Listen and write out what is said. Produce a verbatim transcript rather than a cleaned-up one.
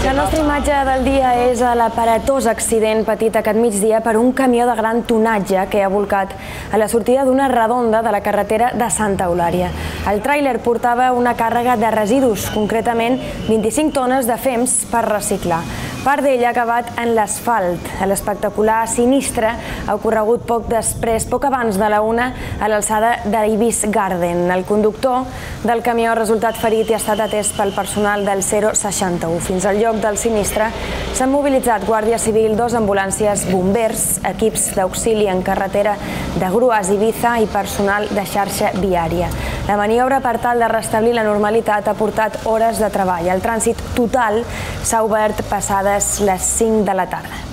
La nostra imatge del dia és a l'aparatós accident patit aquest migdia per un camió de gran tonatge que ha volcat a la sortida d'una redonda de la carretera de Santa Eulària. El tràiler portava una càrrega de residus, concretament vint-i-cinc tones de fems per reciclar. Part d'ella ha acabat en l'asfalt. L'espectacular sinistre ha ocorregut poc després, poc abans de la una, a l'alçada d'Ibis Garden. El conductor del camió ha resultat ferit i ha estat atès pel personal del zero seixanta u. Fins al lloc del sinistre s'han mobilitzat Guàrdia Civil, dos ambulàncies, bombers, equips d'auxili en carretera de grues Ibiza i personal de xarxa viària. La maniobra per tal de restablir la normalitat ha portat hores de treball. El trànsit total s'ha obert passades les cinc de la tarda.